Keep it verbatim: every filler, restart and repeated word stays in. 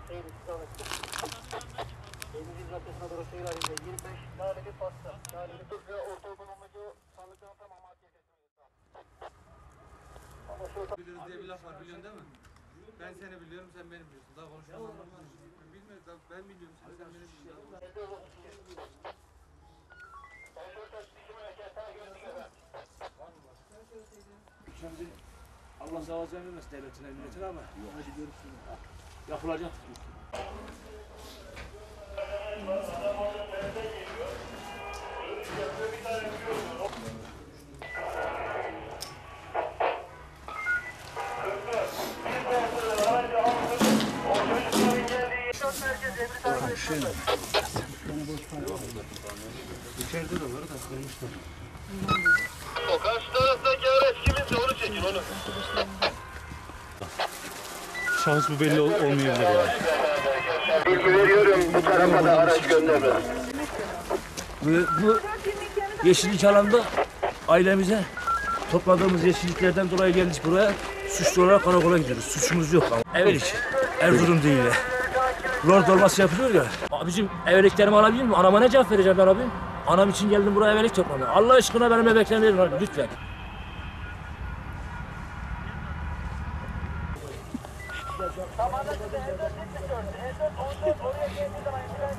Seyir istikametli. elli radyasına doğru seyir halinde. yirmi beş tane bir pasta. Yani bir ve orta uygun amacı sandıktan tamam adliye teslim. Biliriz diye bir laf var, biliyorsun değil mi? Ben seni biliyorum, sen beni biliyorsun. Daha konuşmamız olmaz. Bilmiyoruz, ben biliyorum seni, sen beni biliyorsun. Şimdi Allah sağlık vermesin devletine, milletine ama yapılacak. İçeride de var da kırmışlar. O karşı taraftaki araç kiminse onu çekin onu. Şahıs bu belli ol olmayabilir yani. Bilgi veriyorum, bu tarafa da araç gönderme. Bu, bu yeşillik alanda ailemize topladığımız yeşilliklerden dolayı geldik buraya. Suçlu olarak karakola gidiyoruz. Suçumuz yok ama. Evelik. Erzurum değil. Lord olması yapılıyor ya. Abicim eveliklerimi alabilir miyim? Anama ne cevap vereceğim ben abi? Anam için geldim buraya evelik toplamaya. Allah aşkına benim bebeklerimi verin abi lütfen. Tamam,